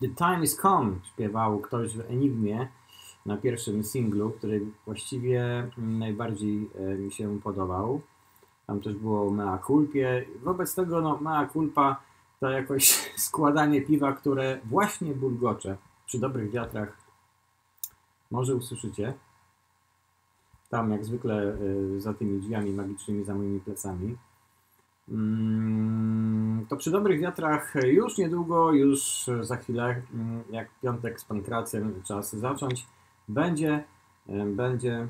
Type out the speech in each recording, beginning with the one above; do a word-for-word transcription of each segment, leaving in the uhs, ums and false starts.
The Time Is Come śpiewał ktoś w Enigmie na pierwszym singlu, który właściwie najbardziej mi się podobał. Tam też było Mea Culpie. Wobec tego no, Mea Culpa to jakoś składanie piwa, które właśnie bulgocze. Przy dobrych wiatrach może usłyszycie. Tam jak zwykle za tymi drzwiami magicznymi, za moimi plecami. To przy dobrych wiatrach już niedługo, już za chwilę, jak piątek z Pankracem czas zacząć, będzie, będzie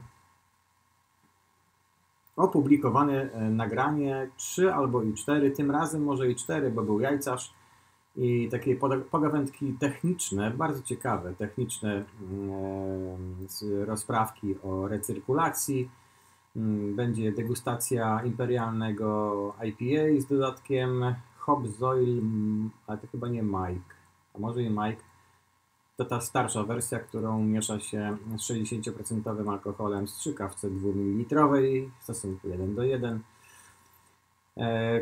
opublikowane nagranie trzy albo i cztery, tym razem może i cztery, bo był jajcarz i takie pogawędki techniczne, bardzo ciekawe, techniczne rozprawki o recyrkulacji. Będzie degustacja imperialnego I P A z dodatkiem Hobsoil, ale to chyba nie Mike, a może i Mike. To ta starsza wersja, którą miesza się z sześćdziesiąt procent alkoholem w strzykawce dwumililitrowej w stosunku jeden do jeden. E,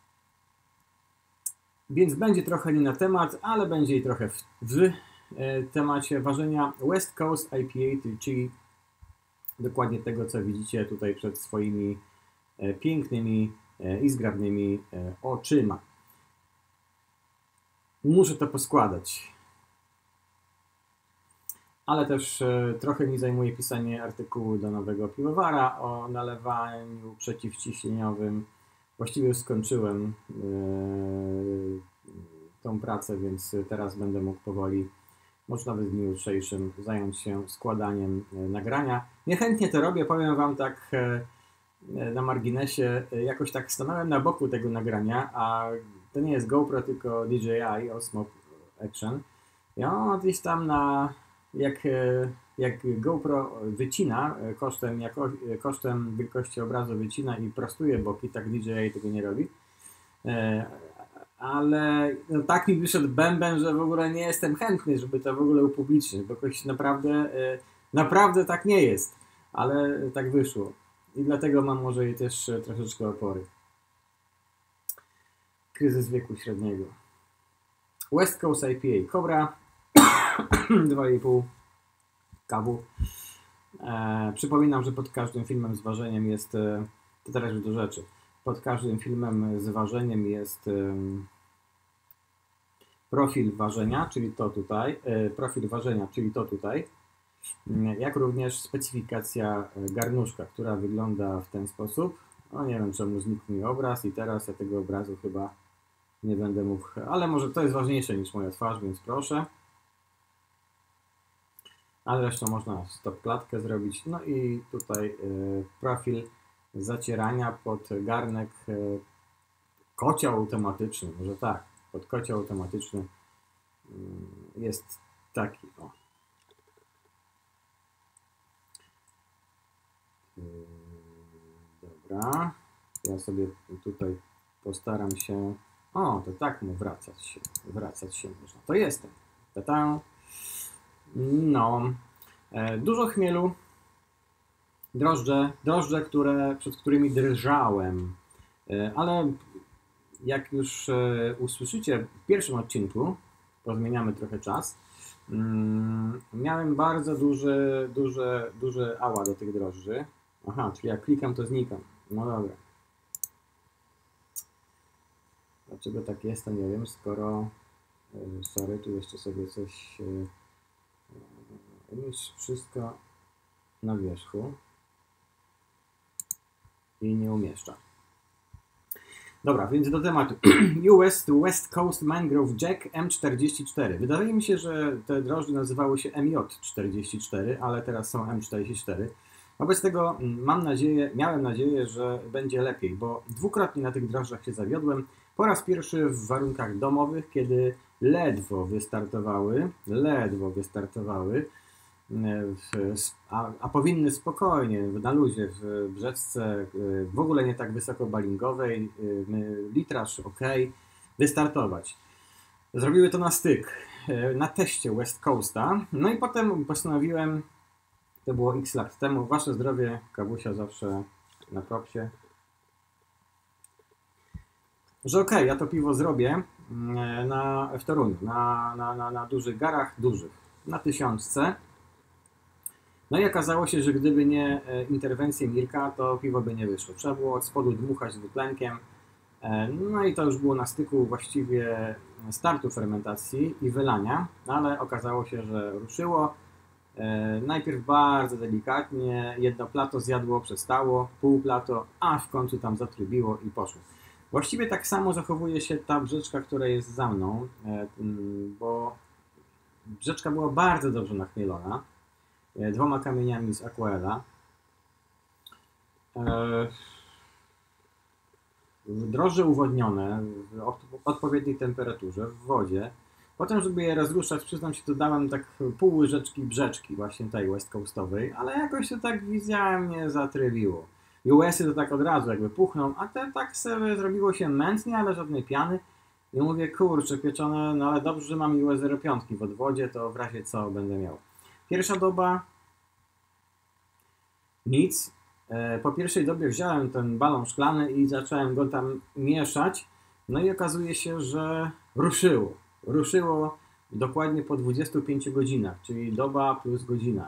więc będzie trochę nie na temat, ale będzie i trochę w, w e, temacie ważenia West Coast I P A, czyli dokładnie tego, co widzicie tutaj przed swoimi e, pięknymi e, i zgrabnymi e, oczyma. Muszę to poskładać. Ale też e, trochę mi zajmuje pisanie artykułu do nowego piwowara o nalewaniu przeciwciśnieniowym. Właściwie już skończyłem e, tą pracę, więc teraz będę mógł powoli, może nawet w dniu jutrzejszym, zająć się składaniem e, nagrania. Niechętnie to robię, powiem Wam tak e, na marginesie, e, jakoś tak stanąłem na boku tego nagrania, a to nie jest GoPro, tylko D J I, Osmo Action. I on gdzieś tam na... Jak, jak GoPro wycina kosztem, jako, kosztem wielkości obrazu wycina i prostuje boki, tak D J I tego nie robi. Ale no, tak mi wyszedł bęben, że w ogóle nie jestem chętny, żeby to w ogóle upublicznić, bo jakoś naprawdę, naprawdę tak nie jest. Ale tak wyszło. I dlatego mam może też troszeczkę opory. Kryzys wieku średniego. West Coast I P A. Cobra. dwa i pół kawu. E, przypominam, że pod każdym filmem z ważeniem jest, e, to teraz już do rzeczy, pod każdym filmem z ważeniem jest e, profil ważenia, czyli to tutaj, e, profil ważenia, czyli to tutaj, e, jak również specyfikacja garnuszka, która wygląda w ten sposób. No nie wiem, czemu znikł mi obraz i teraz ja tego obrazu chyba nie będę mógł, ale może to jest ważniejsze niż moja twarz, więc proszę. Ale zresztą można stop klatkę zrobić. No i tutaj y, profil zacierania pod garnek y, kocioł automatyczny, może tak, pod kocioł automatyczny y, jest taki. O. Y, dobra, ja sobie tutaj postaram się, o, to tak mu wracać się, wracać się można. To jestem. Ta-ta. No, e, dużo chmielu, drożdże, drożdże, które, przed którymi drżałem, e, ale jak już e, usłyszycie w pierwszym odcinku, pozmieniamy trochę czas, mm, miałem bardzo duży, duży, duży ała do tych drożdży. Aha, czyli jak klikam, to znikam. No dobra. Dlaczego tak jest, to nie wiem, skoro, e, sorry, tu jeszcze sobie coś... E, Jest wszystko na wierzchu i nie umieszcza. Dobra, więc do tematu. U S West Coast Mangrove Jack M czterdzieści cztery. Wydaje mi się, że te drożdże nazywały się M J czterdzieści cztery, ale teraz są M czterdzieści cztery. Wobec tego mam nadzieję, miałem nadzieję, że będzie lepiej, bo dwukrotnie na tych drożdżach się zawiodłem. Po raz pierwszy w warunkach domowych, kiedy ledwo wystartowały, ledwo wystartowały, w, a, a powinny spokojnie, na luzie, w brzeczce, w ogóle nie tak wysoko balingowej, litraż ok, wystartować. Zrobiły to na styk, na teście West Coasta, no i potem postanowiłem, to było x lat temu, wasze zdrowie, Kawusia zawsze na propsie, że ok, ja to piwo zrobię, na, w Toruniu, na, na, na, na dużych garach, dużych, na tysiączce. No i okazało się, że gdyby nie interwencje Mirka, to piwo by nie wyszło. Trzeba było od spodu dmuchać dwutlenkiem. No i to już było na styku właściwie startu fermentacji i wylania, no ale okazało się, że ruszyło. Najpierw bardzo delikatnie, jedno plato zjadło, przestało, pół plato, a w końcu tam zatrybiło i poszło. Właściwie tak samo zachowuje się ta brzeczka, która jest za mną, bo brzeczka była bardzo dobrze nachmielona, dwoma kamieniami z Aquaela. Drożdże uwodnione w odpowiedniej temperaturze, w wodzie. Potem, żeby je rozruszać, przyznam się, dodałem tak pół łyżeczki brzeczki właśnie tej West Coastowej, ale jakoś to tak widziałem, nie zatrybiło. U S y to tak od razu jakby puchną, a te tak sobie zrobiło się mętnie, ale żadnej piany. I mówię, kurczę, pieczone, no ale dobrze, że mam U S zero pięć w odwodzie, to w razie co będę miał. Pierwsza doba, nic. Po pierwszej dobie wziąłem ten balon szklany i zacząłem go tam mieszać, no i okazuje się, że ruszyło. Ruszyło dokładnie po dwudziestu pięciu godzinach, czyli doba plus godzina.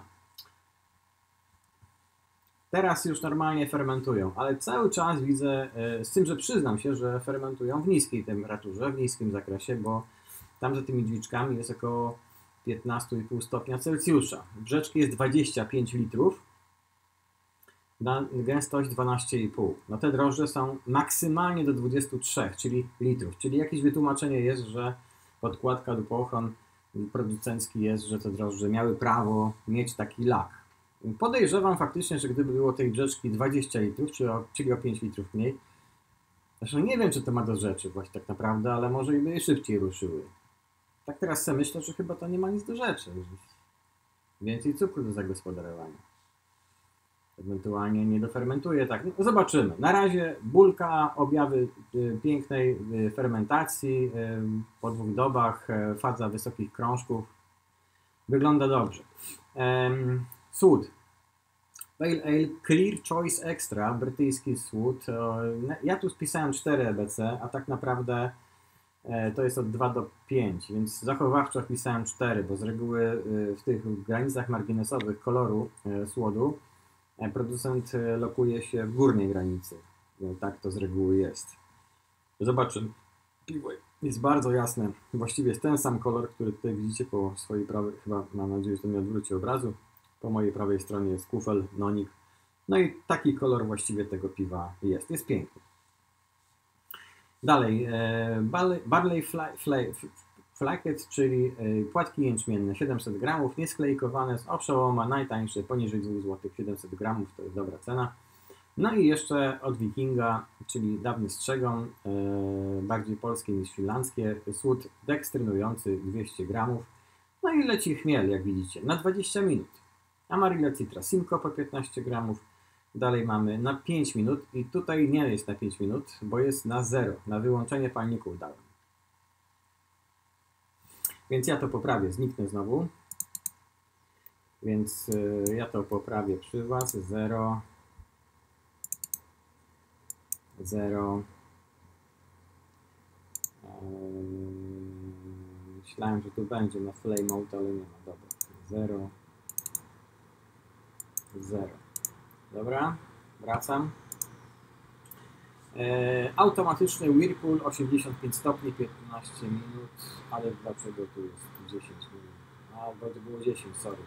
Teraz już normalnie fermentują, ale cały czas widzę, z tym, że przyznam się, że fermentują w niskiej temperaturze, w niskim zakresie, bo tam za tymi drzwiczkami jest około piętnaście i pół stopnia Celsjusza. Brzeczki jest dwadzieścia pięć litrów, na gęstość dwanaście i pół. No te drożdże są maksymalnie do dwudziestu trzech, czyli litrów, czyli jakieś wytłumaczenie jest, że podkładka do pochron producencki jest, że te drożdże miały prawo mieć taki lak. Podejrzewam faktycznie, że gdyby było tej brzeczki dwadzieścia litrów, czyli o, czyli o pięć litrów mniej, zresztą nie wiem, czy to ma do rzeczy właśnie tak naprawdę, ale może i by szybciej ruszyły. Tak teraz sobie myślę, że chyba to nie ma nic do rzeczy. Więcej cukru do zagospodarowania. Ewentualnie nie dofermentuje, tak, no, zobaczymy. Na razie bulka, objawy y, pięknej y, fermentacji y, po dwóch dobach, y, faza wysokich krążków. Wygląda dobrze. Um, słód. Pale Ale Clear Choice Extra, brytyjski słód. Ja tu spisałem cztery E B C, a tak naprawdę to jest od dwa do pięciu, więc zachowawczo wpisałem cztery, bo z reguły w tych granicach marginesowych koloru słodu producent lokuje się w górnej granicy. Tak to z reguły jest. Zobaczymy. Piwo jest bardzo jasne. Właściwie jest ten sam kolor, który tutaj widzicie po swojej prawej, chyba mam nadzieję, że to nie odwróci obrazu. Po mojej prawej stronie jest kufel, nonik. No i taki kolor właściwie tego piwa jest. Jest piękny. Dalej, barley, barley fly, fly, flaket, czyli płatki jęczmienne, siedemset gramów, niesklejkowane z oszołoma, najtańsze, poniżej dwóch złotych, siedemset gramów, to jest dobra cena. No i jeszcze od Wikinga, czyli dawny strzegon, bardziej polskie niż finlandzkie, słód dekstrynujący dwieście gramów. No i leci chmiel, jak widzicie, na dwadzieścia minut. Amarilla Citra Simcoe po piętnaście gramów. Dalej mamy na pięć minut i tutaj nie jest na pięć minut, bo jest na zero. Na wyłączenie palników dałem. Więc ja to poprawię, zniknę znowu. Więc y, ja to poprawię przy Was. zero. zero. Yy, myślałem, że tu będzie na flame mode, ale nie ma. Dobra. zero. zero. Dobra, wracam. E, automatyczny Whirlpool osiemdziesiąt pięć stopni, piętnaście minut, ale dlaczego tu jest dziesięć minut? A, bo to było dziesięć, sorry.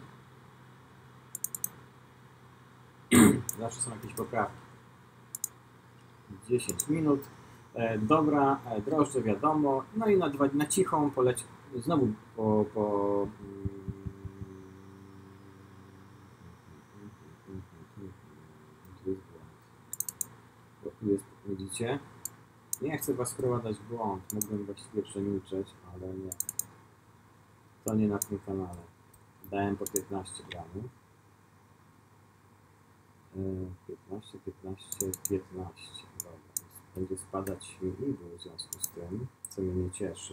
Zawsze są jakieś poprawki. dziesięć minut. E, dobra, e, drożdże wiadomo. No i na, dwa, na cichą poleci, znowu po, po tu jest, widzicie? Nie chcę Was wprowadzać w błąd, mógłbym właściwie przemilczeć, ale nie. To nie na tym kanale. Dałem po piętnaście gramów. piętnaście, piętnaście, piętnaście. Dobra. Będzie spadać mi igły w związku z tym, co mnie nie cieszy.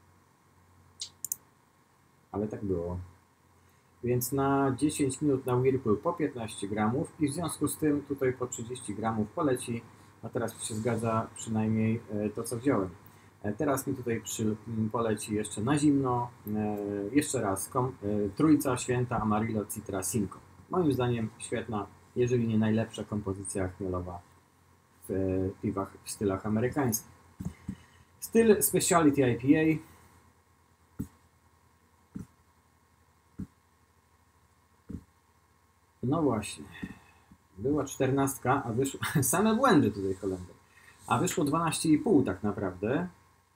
Ale tak było. Więc na dziesięć minut na Whirlpool po piętnaście gramów i w związku z tym tutaj po trzydzieści gramów poleci. A teraz się zgadza przynajmniej to, co wziąłem. Teraz mi tutaj przy, poleci jeszcze na zimno, jeszcze raz kom, Trójca Święta Amarillo Citra Cinco. Moim zdaniem świetna, jeżeli nie najlepsza kompozycja chmielowa w piwach w stylach amerykańskich. Styl Specialty I P A. No właśnie, była czternastka, a wyszło, same błędy tutaj Holender, a wyszło dwanaście i pół tak naprawdę.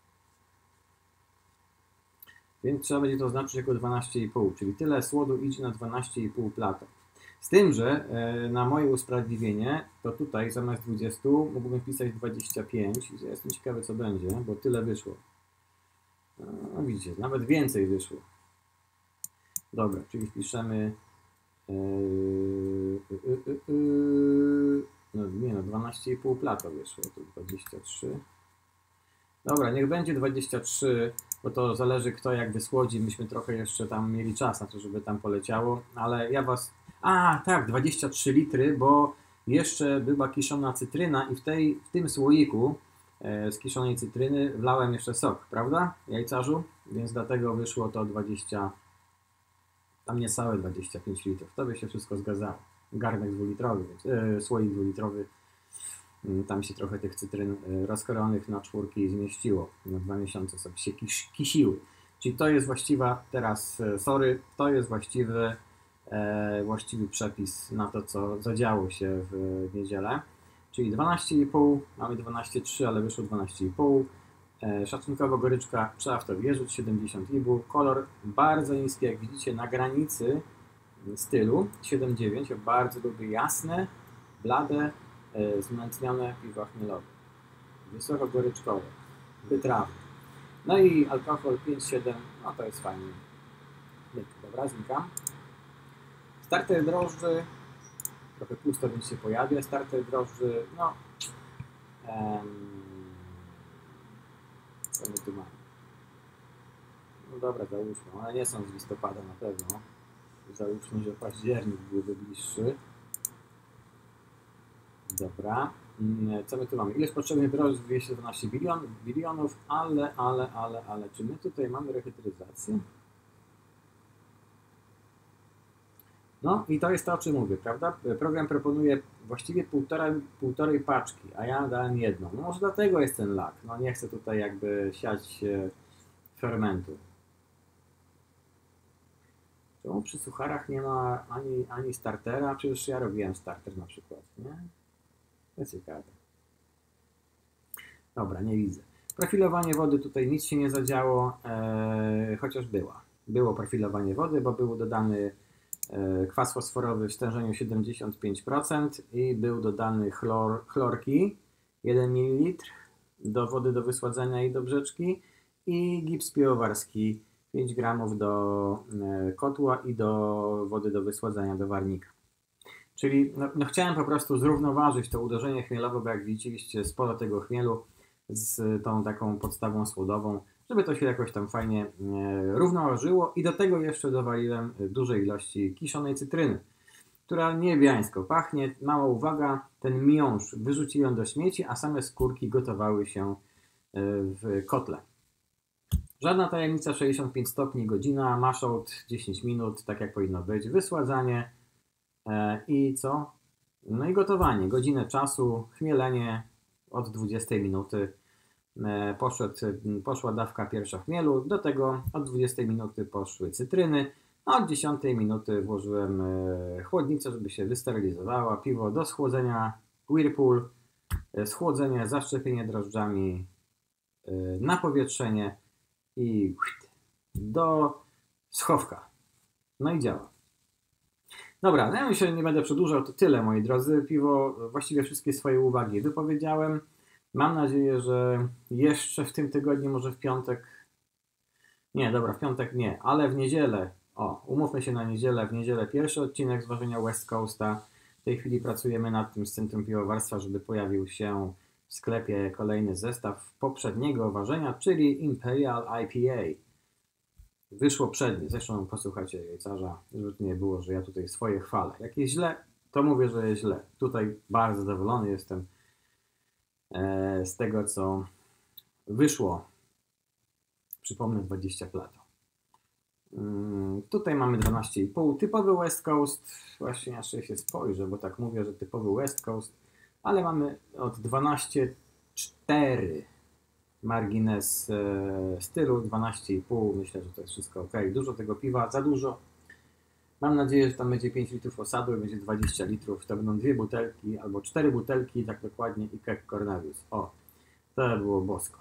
Więc trzeba będzie to oznaczyć jako dwanaście i pół, czyli tyle słodu idzie na dwanaście i pół plata. Z tym, że e, na moje usprawiedliwienie, to tutaj zamiast dwudziestu mógłbym pisać dwadzieścia pięć. Ja jestem ciekawy, co będzie, bo tyle wyszło. No widzicie, nawet więcej wyszło. Dobra, czyli wpiszemy e, e, e, e, no nie no, dwanaście i pół plata wyszło, to dwadzieścia trzy. Dobra, niech będzie dwadzieścia trzy, bo to zależy kto jak wysłodzi. Myśmy trochę jeszcze tam mieli czas na to, żeby tam poleciało, ale ja was... A, tak, dwadzieścia trzy litry, bo jeszcze była kiszona cytryna i w, tej, w tym słoiku e, z kiszonej cytryny wlałem jeszcze sok, prawda, jajcarzu? Więc dlatego wyszło to dwadzieścia, tam niecałe dwadzieścia pięć litrów. To by się wszystko zgadzało. Garnek dwulitrowy, więc, e, słoik dwulitrowy. Tam się trochę tych cytryn rozkrojonych na czwórki zmieściło. Na dwa miesiące sobie się kis kisiły. Czyli to jest właściwa, teraz sorry, to jest właściwy, e, właściwy przepis na to, co zadziało się w niedzielę. Czyli dwanaście i pół, mamy dwanaście i trzy, ale wyszło dwanaście i pół. E, szacunkowo goryczka, trzeba w to wierzyć, siedemdziesiąt i pół. Kolor bardzo niski, jak widzicie, na granicy stylu, siedem dziewięć. Ja bardzo lubię jasne, blade, zmętnione piwa chmielowe, wysoko goryczkowe, wytrawne. No i alkohol pięć siedem, no to jest fajnie. Dobra, znikam. Starter drożdży, trochę pusto, więc się pojawia. Starter drożdży, no em, co my tu mamy? No dobra, załóżmy, ale nie są z listopada na pewno. Załóżmy, że październik byłby bliższy. Dobra, co my tu mamy? Ileż potrzebnych drożdży? dwieście dwanaście bilion, bilionów, ale, ale, ale, ale, czy my tutaj mamy rechetryzację? No i to jest to, o czym mówię, prawda? Program proponuje właściwie półtora, półtorej paczki, a ja dałem jedną. No może dlatego jest ten lak. No nie chcę tutaj jakby siać fermentu. Czemu przy sucharach nie ma ani, ani startera? Przecież ja robiłem starter na przykład, nie? To ciekawe. Dobra, nie widzę. Profilowanie wody, tutaj nic się nie zadziało, e, chociaż była. Było profilowanie wody, bo był dodany e, kwas fosforowy w stężeniu siedemdziesiąt pięć procent i był dodany chlor, chlorki jeden mililitr do wody do wysładzenia i do brzeczki i gips piłowarski pięć gramów do e, kotła i do wody do wysładzenia do warnika. Czyli no, no chciałem po prostu zrównoważyć to uderzenie chmielowe, bo jak widzieliście sporo tego chmielu z tą taką podstawą słodową, żeby to się jakoś tam fajnie e, równoważyło i do tego jeszcze dowaliłem duże ilości kiszonej cytryny, która niebiańsko pachnie. Mała uwaga, ten miąższ wyrzuciłem do śmieci, a same skórki gotowały się w kotle. Żadna tajemnica, sześćdziesiąt pięć stopni, godzina, maszout dziesięć minut, tak jak powinno być, wysładzanie e, i co? No i gotowanie, godzinę czasu, chmielenie od dwudziestej minuty, e, poszedł, poszła dawka pierwsza chmielu, do tego od dwudziestej minuty poszły cytryny, a od dziesiątej minuty włożyłem e, chłodnicę, żeby się wysterylizowała, piwo do schłodzenia, Whirlpool, e, schłodzenie, zaszczepienie drożdżami, e, napowietrzenie i do schowka. No i działa. Dobra, no ja myślę, że nie będę przedłużał, to tyle, moi drodzy. Piwo, właściwie wszystkie swoje uwagi wypowiedziałem. Mam nadzieję, że jeszcze w tym tygodniu, może w piątek, nie, dobra, w piątek nie, ale w niedzielę, o, umówmy się na niedzielę, w niedzielę pierwszy odcinek z ważenia West Coasta. W tej chwili pracujemy nad tym z Centrum Piwowarstwa, żeby pojawił się w sklepie kolejny zestaw poprzedniego ważenia, czyli Imperial I P A. Wyszło przednie, zresztą posłuchajcie jajcarza, żeby nie było, że ja tutaj swoje chwalę. Jak jest źle, to mówię, że jest źle. Tutaj bardzo zadowolony jestem z tego, co wyszło Przypomnę dwadzieścia plato. Yy, tutaj mamy dwanaście i pół. Typowy West Coast. Właśnie jeszcze się spojrzę, bo tak mówię, że typowy West Coast. Ale mamy od dwanaście cztery margines e, stylu, dwanaście i pół. Myślę, że to jest wszystko ok. Dużo tego piwa, za dużo. Mam nadzieję, że tam będzie pięć litrów osadu i będzie dwadzieścia litrów. To będą dwie butelki albo cztery butelki, tak dokładnie, i kek Cornelius. O, to było bosko.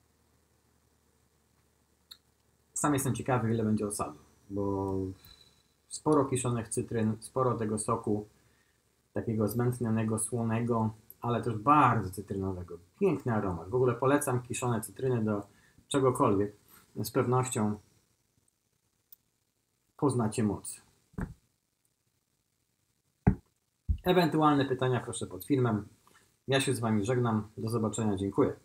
Sam jestem ciekawy, ile będzie osadu, bo sporo kiszonych cytryn, sporo tego soku, takiego zmętnionego, słonego, ale też bardzo cytrynowego. Piękny aromat. W ogóle polecam kiszone cytryny do czegokolwiek. Z pewnością poznacie moc. Ewentualne pytania proszę pod filmem. Ja się z Wami żegnam. Do zobaczenia. Dziękuję.